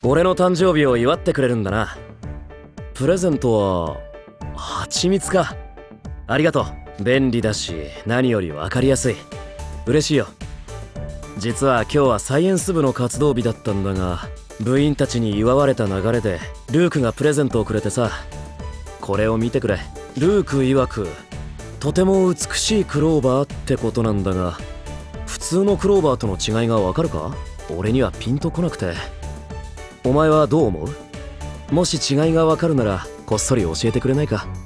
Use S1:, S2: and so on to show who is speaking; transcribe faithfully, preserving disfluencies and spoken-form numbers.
S1: 俺の誕生日を祝ってくれるんだな。プレゼントは蜂蜜か。ありがとう。便利だし何より分かりやすい。嬉しいよ。実は今日はサイエンス部の活動日だったんだが、部員たちに祝われた流れでルークがプレゼントをくれてさ。これを見てくれ。ルーク曰くとても美しいクローバーってことなんだが、普通のクローバーとの違いがわかるか？俺にはピンとこなくて。お前はどう思う？もし違いがわかるならこっそり教えてくれないか？